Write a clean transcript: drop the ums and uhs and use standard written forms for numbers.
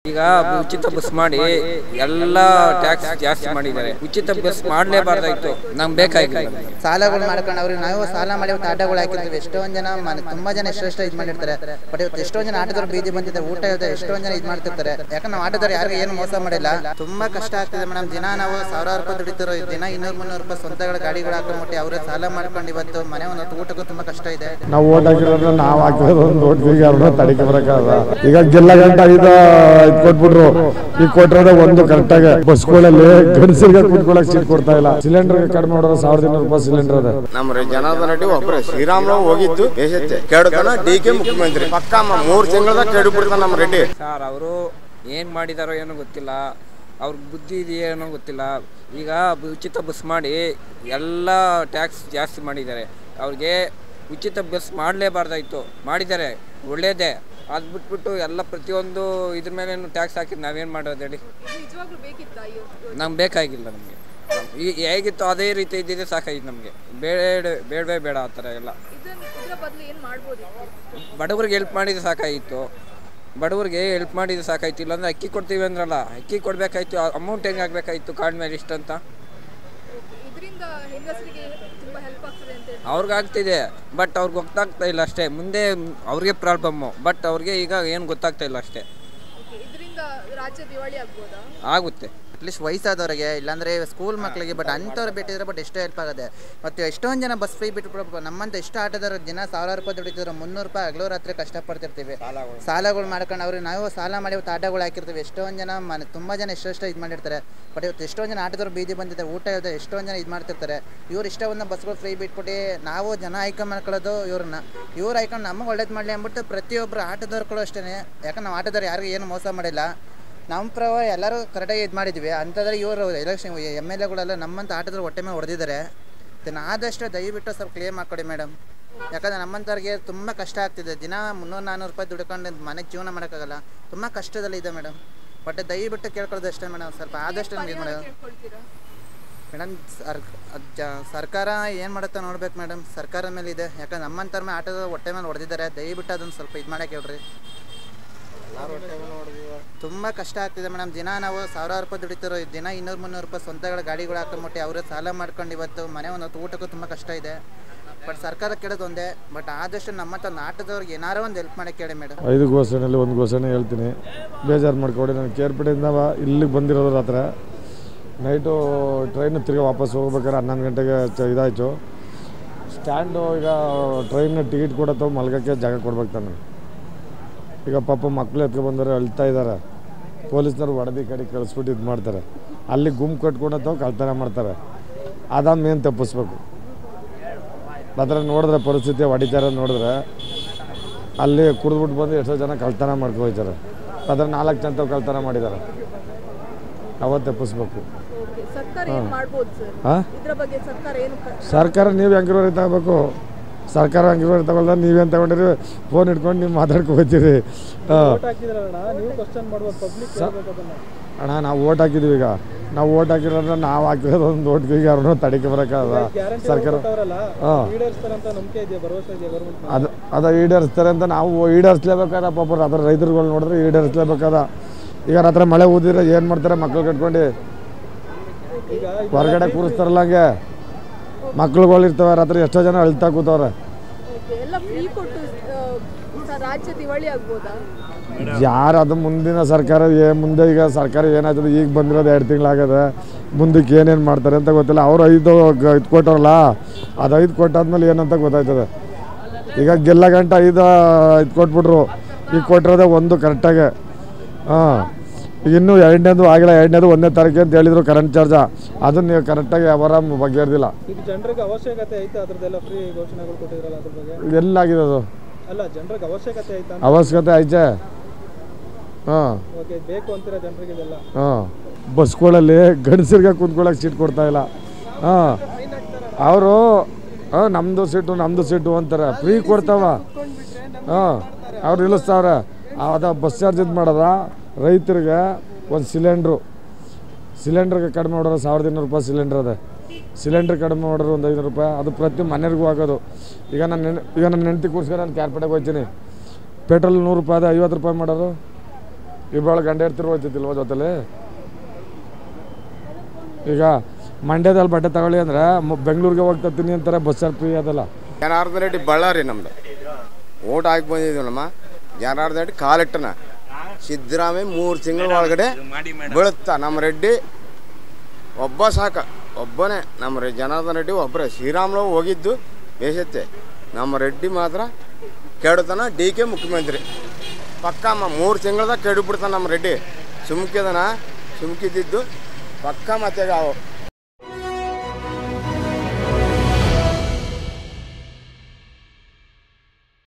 ಈಗ ಉಚಿತ ಬಸ್ ಮಾಡಿ ಎಲ್ಲ ಟ್ಯಾಕ್ಸ್ ಜಾಸ್ತಿ ಮಾಡಿದ್ದಾರೆ. ಉಚಿತ ಬಸ್ ಮಾಡಲೇಬಾರ್ದಾಯ್ತು, ನಮ್ಗೆ ಬೇಕಾಗಿಲ್ಲ. ಸಾಲಗಳು ಮಾಡ್ಕೊಂಡು ಅವ್ರಿಗೆ ನಾವು ಸಾಲ ಮಾಡಿ ಆಟೋಗಳು ಹಾಕಿರ್ತೀವಿ. ಎಷ್ಟೊಂದು ಜನ ತುಂಬಾ ಜನ ಎಷ್ಟೆಷ್ಟು ಇದು ಮಾಡಿರ್ತಾರೆ. ಬಟ್ ಇವತ್ತು ಎಷ್ಟೊಂದು ಜನ ಆಟೋದವ್ರು ಬೀದಿ ಬಂದಿದ್ದಾರೆ, ಊಟ ಇರುತ್ತೆ, ಎಷ್ಟೊಂದು ಜನ ಇದು ಮಾಡ್ತಿರ್ತಾರೆ. ಯಾಕಂದ್ರೆ ನಾವು ಆಟೋದವ್ರು ಯಾರಿಗೆ ಏನು ಮೋಸ ಮಾಡಿಲ್ಲ. ತುಂಬಾ ಕಷ್ಟ ಆಗ್ತಿದೆ ಮೇಡಮ್. ದಿನ ನಾವು 1000 ರೂಪಾಯಿ ದುಡಿತಿರೋ, ದಿನ 200-300 ರೂಪಾಯಿ ಸ್ವಂತಗಳ ಗಾಡಿಗಳು ಹಾಕೊಂಡ್ಬಿಟ್ಟು ಅವ್ರಿಗೆ ಸಾಲ ಮಾಡ್ಕೊಂಡು ಇವತ್ತು ಮನೆ ಒಂದು ಊಟಕ್ಕೂ ತುಂಬಾ ಕಷ್ಟ ಇದೆ. ನಾವು ಓಟ್ ಹಾಕಿರೋದು ನಾವು ಹಾಕಿರೋದು ಒಂದು ಓಟ್ಗೆ ಅವ್ರನ್ನ ತಡಿಕೆ ಬರಕ್ಕಾಗ. ಈಗ ಗೆಲ್ಲ ಗಂಟ ಇದು ಕೊಟ್ಬಿಟ್ರು. ಈಗ ಕೊಟ್ಟಿರೋದ ಒಂದು ಕರೆಕ್ಟಾಗಿ ಬಸ್ಗಳಲ್ಲಿ ಗಂಡಸರಿಗೆ ಕುತ್ಕೊಳ್ಳಕ್ ಸೀಟ್ ಕೊಡ್ತಾ ಇಲ್ಲ. ಸಿಲಿಂಡರ್ ಕಡಿಮೆ ಮಾಡೋದು 1200 ರೂಪಾಯಿ ಸಿಲಿಂಡರ್ ಅದ. ನಮ್ಮ ಜನಾರ್ದನ ರೆಡ್ಡಿ ಒಬ್ಬರೇ ಶ್ರೀರಾಮರಾವ್ ಹೋಗಿದ್ದು ದೇಶಕ್ಕೆ ಕೆಡತನ ಡಿ.ಕೆ ಮುಖ್ಯಮಂತ್ರಿ ಪಕ್ಕ 3 ತಿಂಗಳ ಕೆಡು ಬಿಡ್ತಾನ ನಮ್ಮ ರೆಡ್ಡಿ ಸರ್. ಅವರು ಏನ್ ಮಾಡಿದಾರೋ ಏನೋ ಗೊತ್ತಿಲ್ಲ, ಅವ್ರಿಗೆ ಬುದ್ಧಿ ಇದೆಯೇನೋ ಗೊತ್ತಿಲ್ಲ. ಈಗ ಉಚಿತ ಬಸ್ ಮಾಡಿ ಎಲ್ಲ ಟ್ಯಾಕ್ಸ್ ಜಾಸ್ತಿ ಮಾಡಿದ್ದಾರೆ. ಅವ್ರಿಗೆ ಉಚಿತ ಬಸ್ ಮಾಡಲೇಬಾರ್ದಾಯ್ತು, ಮಾಡಿದ್ದಾರೆ, ಒಳ್ಳೇದೇ. ಅದು ಬಿಟ್ಬಿಟ್ಟು ಎಲ್ಲ ಪ್ರತಿಯೊಂದು ಇದ್ರ ಮೇಲೆ ಟ್ಯಾಕ್ಸ್ ಹಾಕಿದ್ದು ನಾವೇನು ಮಾಡೋದು ಹೇಳಿ? ನಮ್ಗೆ ಬೇಕಾಗಿಲ್ಲ. ನಮಗೆ ಈಗ ಹೇಗಿತ್ತು ಅದೇ ರೀತಿ ಇದ್ದಿದ್ದೆ ಸಾಕಾಗಿತ್ತು ನಮಗೆ. ಬೇಡವೇ ಬೇಡ ಆ ಥರ ಎಲ್ಲ. ಬಡವ್ರಿಗೆ ಹೆಲ್ಪ್ ಮಾಡಿದ್ರೆ ಸಾಕಾಗಿತ್ತು, ಬಡವ್ರಿಗೆ ಹೆಲ್ಪ್ ಮಾಡಿದ್ರೆ ಸಾಕಾಯ್ತು. ಇಲ್ಲಾಂದ್ರೆ ಅಕ್ಕಿ ಕೊಡ್ತೀವಿ ಅಂದ್ರಲ್ಲ, ಅಕ್ಕಿ ಕೊಡಬೇಕಾಯ್ತು. ಅಮೌಂಟ್ ಹೆಂಗೆ ಆಗಬೇಕಾಯ್ತು ಕಾರ್ಡ್ ಮೇಲೆ ಇಷ್ಟಂತ. ಅವ್ರಿಗೆ ಆಗ್ತಿದೆ, ಬಟ್ ಅವ್ರಿಗೆ ಗೊತ್ತಾಗ್ತಾ ಇಲ್ಲ ಅಷ್ಟೇ. ಮುಂದೆ ಅವ್ರಿಗೆ ಪ್ರಾಬ್ಲಮ್ಮು, ಬಟ್ ಅವ್ರಿಗೆ ಈಗ ಏನು ಗೊತ್ತಾಗ್ತಾ ಇಲ್ಲ ಅಷ್ಟೇ. ಆಗುತ್ತೆ ಅಟ್ಲೀಸ್ಟ್ ವಯಸ್ಸಾದವ್ರಿಗೆ, ಇಲ್ಲಾಂದ್ರೆ ಸ್ಕೂಲ್ ಮಕ್ಕಳಿಗೆ. ಬಟ್ ಅಂಥವ್ರು ಬಿಟ್ಟಿದ್ರೆ ಬಟ್ ಎಷ್ಟೋ ಹೆಲ್ಪ್ ಆಗುತ್ತೆ. ಮತ್ತು ಎಷ್ಟೊಂದು ಜನ ಬಸ್ ಫ್ರೀ ಬಿಟ್ಟು ನಮ್ಮಂತ ಎಷ್ಟು ಆಟೋದವ್ರು ದಿನ 1000 ರೂಪಾಯಿ ದುಡಿತಿದ್ರು, 300 ರೂಪಾಯಿ ಹಗಲು ರಾತ್ರಿ ಕಷ್ಟಪಡ್ತಿರ್ತೀವಿ. ಸಾಲಗಳು ಮಾಡ್ಕೊಂಡು ಅವ್ರಿಗೆ ನಾವು ಸಾಲ ಮಾಡಿ ಇವತ್ತು ಆಟೋಗಳು ಹಾಕಿರ್ತೀವಿ. ಎಷ್ಟೊಂದು ಜನ ತುಂಬ ಜನ ಎಷ್ಟೆಷ್ಟು ಇದು ಮಾಡಿರ್ತಾರೆ. ಬಟ್ ಇವತ್ತು ಎಷ್ಟೊಂದು ಜನ ಆಟೋದವ್ರು ಬೀದಿ ಬಂದಿದ್ದಾರೆ, ಊಟ ಇರುತ್ತೆ, ಎಷ್ಟೊಂದು ಜನ ಇದು ಮಾಡ್ತಿರ್ತಾರೆ. ಇವ್ರು ಇಷ್ಟವನ್ನು ಬಸ್ಗಳು ಫ್ರೀ ಬಿಟ್ಬಿಟ್ಟು ನಾವು ಜನ ಆಯ್ಕೆ ಮಾಡ್ಕೊಳ್ಳೋದು ಇವ್ರು ಆಯ್ಕೊಂಡು ನಮಗೆ ಒಳ್ಳೇದು ಮಾಡಲಿ ಅಂದ್ಬಿಟ್ಟು ಪ್ರತಿಯೊಬ್ಬರು ಆಟೋದವ್ರು ಅಷ್ಟೇ. ಯಾಕಂದ್ರೆ ನಾವು ಆಟೋದವ್ರು ಯಾರಿಗೂ ಏನು ಮೋಸ ಮಾಡಿಲ್ಲ. ನಮ್ಮ ಪ್ರಭಾವ ಎಲ್ಲರೂ ಕರೆಕ್ಟಾಗಿ ಇದು ಮಾಡಿದ್ವಿ. ಅಂಥದ್ರೆ ಇವರು ಎಲೆಕ್ಷನ್ MLAಗಳೆಲ್ಲ ನಮ್ಮಂಥ ಆಟೋದ್ರು ಹೊಟ್ಟೆ ಮೇಲೆ ಹೊಡೆದಿದ್ದಾರೆ. ಇದನ್ನು ಆದಷ್ಟು ದಯವಿಟ್ಟು ಸ್ವಲ್ಪ ಕ್ಲಿಯರ್ ಮಾಡಿಕೊಡಿ ಮೇಡಮ್. ಯಾಕಂದರೆ ನಮ್ಮಂಥವ್ರಿಗೆ ತುಂಬ ಕಷ್ಟ ಆಗ್ತಿದೆ. ದಿನ 300-400 ರೂಪಾಯಿ ದುಡ್ಕೊಂಡು ಮನೆಗೆ ಜೀವನ ಮಾಡೋಕ್ಕಾಗಲ್ಲ. ತುಂಬ ಕಷ್ಟದಲ್ಲಿ ಇದೆ ಮೇಡಮ್. ಬಟ್ ದಯವಿಟ್ಟು ಕೇಳ್ಕೊಳ್ಳೋದು ಅಷ್ಟೇ ಮೇಡಮ್. ಸ್ವಲ್ಪ ಆದಷ್ಟು ನಮಗೆ ಇದು ಮಾಡೋದು ಮೇಡಮ್. ಸರ್ಕಾರ ಏನು ಮಾಡುತ್ತೋ ನೋಡ್ಬೇಕು ಮೇಡಮ್. ಸರ್ಕಾರದ ಮೇಲೆ ಇದೆ. ಯಾಕಂದ್ರೆ ನಮ್ಮಂಥವ್ರ ಮೇಲೆ ಆಟೋದ ಹೊಟ್ಟೆ ಮೇಲೆ ಹೊಡೆದಿದ್ದಾರೆ. ದಯವಿಟ್ಟು ಅದನ್ನು ಸ್ವಲ್ಪ ಇದು ಮಾಡೋಕೆ ಹೇಳ್ರಿ. ತುಂಬ ಕಷ್ಟ ಆಗ್ತಿದೆ ಮೇಡಮ್. ದಿನ ನಾವು 1000 ರೂಪಾಯಿ ದುಡಿತಿರೋ, ದಿನ 200-300 ರೂಪಾಯಿ ಸ್ವಂತಗಳ ಗಾಡಿಗಳು ಹಾಕೊಂಡ್ಬಿಟ್ಟು ಅವ್ರಿಗೆ ಸಾಲ ಮಾಡ್ಕೊಂಡು ಇವತ್ತು ಮನೆ ಒಂದು ಊಟಕ್ಕೂ ತುಂಬ ಕಷ್ಟ ಇದೆ. ಬಟ್ ಸರ್ಕಾರ ಕೇಳೋದು ಒಂದೇ. ಬಟ್ ಆದಷ್ಟು ನಮ್ಮಂಥ ಆಟೋದವ್ರಿಗೆ ಏನಾರೋ ಒಂದು ಹೆಲ್ಪ್ ಮಾಡೋಕ್ಕೆ ಹೇಳಿ ಮೇಡಮ್. 5 ಘೋಷಣೆಯಲ್ಲಿ 1 ಘೋಷಣೆ ಹೇಳ್ತೀನಿ, ಬೇಜಾರು ಮಾಡ್ಕೊಡಿ. ನಾನು ಕೇರ್ಪೇಟೆಯಿಂದ ಇಲ್ಲಿಗೆ ಬಂದಿರೋದು ರಾತ್ರಿ. ನೈಟು ಟ್ರೈನು ತಿರುಗಿ ವಾಪಸ್ ಹೋಗ್ಬೇಕಾದ್ರೆ 11 ಗಂಟೆಗೆ ಇದಾಯಿತು. ಸ್ಟ್ಯಾಂಡು ಈಗ ಟ್ರೈನ್ನ ಟಿಕೆಟ್ ಕೊಡತ್ತೋ ಮಲ್ಗೋಕ್ಕೆ ಜಾಗ ಕೊಡ್ಬೇಕು ತಾನೆ. ಈಗ ಪಾಪ ಮಕ್ಕಳು ಎತ್ಕೊಬಂದರೆ ಅಳ್ತಾ ಇದ್ದಾರೆ. ಪೊಲೀಸ್ನವ್ರು ಹೊಡೆದು ಕಡೆ ಕಳಿಸ್ಬಿಟ್ಟು ಇದು ಮಾಡ್ತಾರೆ. ಅಲ್ಲಿ ಗುಂಪು ಕಟ್ಕೊಂಡತ್ತೋ ಕಳ್ತನ ಮಾಡ್ತಾರೆ. ಅದಾದ ಮೇನ್ ತಪ್ಪಿಸ್ಬೇಕು. ಅದರ ನೋಡಿದ್ರೆ ಪರಿಸ್ಥಿತಿ ಹೊಡಿತಾರೆ ನೋಡಿದ್ರೆ ಅಲ್ಲಿ ಕುಡಿದ್ಬಿಟ್ಟು ಬಂದು ಎಷ್ಟೋ ಜನ ಕಳ್ತನ ಮಾಡ್ಕೊಳ್ತಾರೆ. ಅದ್ರ 4 ಜನ ಕಳ್ತನ ಮಾಡಿದ್ದಾರೆ. ಅವತ್ತು ತಪ್ಪಿಸ್ಬೇಕು. ಸರ್ಕಾರ ನೀವು ಎಂಕ್ವೈರಿ ತಗೋಬೇಕು. ಸರ್ಕಾರ ಎಂಕ್ವೈರಿ ತಗೊಳ್ದ ನೀವೇನು ತಗೊಂಡಿರಿ ಫೋನ್ ಇಟ್ಕೊಂಡು ನೀವು ಮಾತಾಡ್ಕೊತೀರಿ. ಅಣ್ಣ ನಾವು ಓಟ್ ಹಾಕಿದ್ದೀವಿ. ಈಗ ನಾವು ಓಟ್ ಹಾಕಿರೋದ್ರೆ ನಾವು ಹಾಕಿರೋದು ಒಂದು ಓಟ್ಗೆ ಈಗ ಅವ್ರನ್ನೂ ತಡಿಕೆ ಬರೋಕ್ಕಾಗಲ್ಲ. ಸರ್ಕಾರ ಅದು ಈಡೇರಿಸ್ತಾರೆ ಅಂತ ನಾವು ಈಡೇರಿಸ್ಲೇಬೇಕಾದ. ಪಾಪ ಅದ್ರ ರೈತರುಗಳು ನೋಡಿದ್ರೆ ಈಡೇರಿಸ್ಲೇಬೇಕಾದ. ಈಗ ರಾತ್ರಿ ಮಳೆ ಊದಿದ್ರೆ ಏನು ಮಾಡ್ತಾರೆ? ಮಕ್ಳು ಕಟ್ಕೊಂಡು ಹೊರಗಡೆ ಕೂರಿಸ್ತಾರಲ್ಲ, ಹಂಗೆ ಮಕ್ಳುಗಳು ಇರ್ತವೆ. ರಾತ್ರಿ ಎಷ್ಟೋ ಜನ ಅಳ್ತಾ ಕೂತವ್ರೆ. ಯಾರು ಅದು ಮುಂದಿನ ಸರ್ಕಾರ ಮುಂದೆ ಈಗ ಸರ್ಕಾರ ಏನಾಯ್ತದೆ? ಈಗ ಬಂದಿರೋದು 2 ತಿಂಗಳಾಗದೆ. ಮುಂದಕ್ಕೆ ಏನೇನು ಮಾಡ್ತಾರೆ ಅಂತ ಗೊತ್ತಿಲ್ಲ. ಅವ್ರು 5 ಇದು ಕೊಟ್ಟವ್ರಲ್ಲ, ಅದು 5 ಕೊಟ್ಟಾದ್ಮೇಲೆ ಏನಂತ ಗೊತ್ತಾಯ್ತದೆ. ಈಗ ಗೆಲ್ಲ ಗಂಟ 5 ಇದು ಕೊಟ್ಬಿಟ್ರು. ಈಗ ಕೊಟ್ಟಿರೋದೇ ಒಂದು ಕರೆಕ್ಟಾಗಿ. ಈಗ ಇನ್ನೂ 2ನೇದು ಆಗಿಲ್ಲ. 2ನೇದು 1ನೇ ತಾರೀಕು ಅಂತ ಹೇಳಿದ್ರು ಕರೆಂಟ್ ಚಾರ್ಜ. ಅದನ್ನು ನೀವು ಕರೆಕ್ಟಾಗಿ ಅವರ ಬಗೆಹರಿದಿಲ್ಲ. ಜನರಿಗೆ ಅವಶ್ಯಕತೆ ಐತೆ ಅದರದೆಲ್ಲ ಫ್ರೀ ಘೋಷಣೆಗಳು ಕೊಟ್ಟಿದ್ರಲ್ಲ, ಅದ್ರ ಬಗ್ಗೆ ಎಲ್ಲಾಗಿದೆ ಅದು? ಅಲ್ಲ, ಜನರಿಗೆ ಅವಶ್ಯಕತೆ ಐತೆ. ಅವಶ್ಯಕತೆ ಐತೆ. ಬೇಕು ಅಂತೀರಾ ಜನರಿಗೆ ಇದೆಲ್ಲ? ಬಸ್ಗಳಲ್ಲಿ ಗಂಡಸರಿಗೆ ಕೂತ್ಕೊಳ್ಳೋಕೆ ಸೀಟ್ ಕೊಡ್ತಾ ಇಲ್ಲ. ಅವರು ನಮ್ಮದು ಸೀಟು ಅಂತಾರೆ. ಫ್ರೀ ಕೊಡ್ತಾವ. ಅವ್ರು ನಿಲ್ಲಿಸ್ತಾವ್ರೆ. ಅದ ಬಸ್ ಚಾರ್ಜ್ ಇದು ಮಾಡೋದ ರೈತರಿಗೆ. ಒಂದು ಸಿಲಿಂಡ್ರಿಗೆ ಕಡಿಮೆ ಮಾಡೋರು 1200 ರೂಪಾಯಿ ಸಿಲಿಂಡ್ರ್ ಅದೇ. ಸಿಲಿಂಡ್ರ್ ಕಡಿಮೆ ಮಾಡೋರು ಒಂದು 500 ರೂಪಾಯಿ. ಅದು ಪ್ರತಿ ಮನೆಯರಿಗೂ ಆಗೋದು. ಈಗ ನನ್ನ ಹೆಂಡತಿ ಕೂರ್ಸ್ಕೊಂಡು ನಾನು ಕ್ಯಾರ್ಪೇಟೆಗೆ ಹೋಗ್ತೀನಿ. ಪೆಟ್ರೋಲ್ 100 ರೂಪಾಯಿ ಅದ, 50 ರೂಪಾಯಿ ಮಾಡೋರು. ಇಬ್ಬರು ಗಂಡ ಇರ್ತಿರು ಹೋಗ್ತಿತ್ತಿಲ್ವ ಜೊತೆಲಿ. ಈಗ ಮಂಡ್ಯದಲ್ಲಿ ಬಟ್ಟೆ ತಗೊಳ್ಳಿ ಅಂದರೆ ಬೆಂಗಳೂರಿಗೆ ಹೋಗ್ತೀನಿ ಅಂತಾರೆ, ಬಸ್ ಚಾರ್ಜ್ ಫ್ರೀ ಅದಲ್ಲ. ಜನಾರ್ದನ್ ರೆಡ್ಡಿ ಬಳ್ಳಾರಿ ನಮ್ದು ಓಟ್ ಹಾಕಿ ಬಂದಿದ್ದೀವಲ್ಲಮ್ಮ. ಜನಾರ್ದನ್ ರೆಡ್ಡಿ ಕಾಲಿಟ್ಟನ ಸಿದ್ದರಾಮಯ್ಯ 3 ತಿಂಗಳ ಒಳಗಡೆ ಬೀಳುತ್ತಾ. ನಮ್ಮ ರೆಡ್ಡಿ ಒಬ್ಬ ಸಾಕ, ಒಬ್ಬನೇ ನಮ್ಮ ಜನಾರ್ದನ್ ರೆಡ್ಡಿ ಒಬ್ಬರೇ. ಶ್ರೀರಾಮುಲು ಹೋಗಿದ್ದು ಬೇಸತ್ತೆ, ನಮ್ಮ ರೆಡ್ಡಿ ಮಾತ್ರ ಕೆಡುತ್ತಾನ. DK ಮುಖ್ಯಮಂತ್ರಿ ಪಕ್ಕಮ್ಮ 3 ತಿಂಗಳದಾಗ ಕೆಡಿಬಿಡ್ತಾನೆ ನಮ್ಮ ರೆಡ್ಡಿ. ಸುಮ್ಕಿದನ ಸುಮ್ಕಿದ್ದು ಪಕ್ಕ ಮತ್ತೆ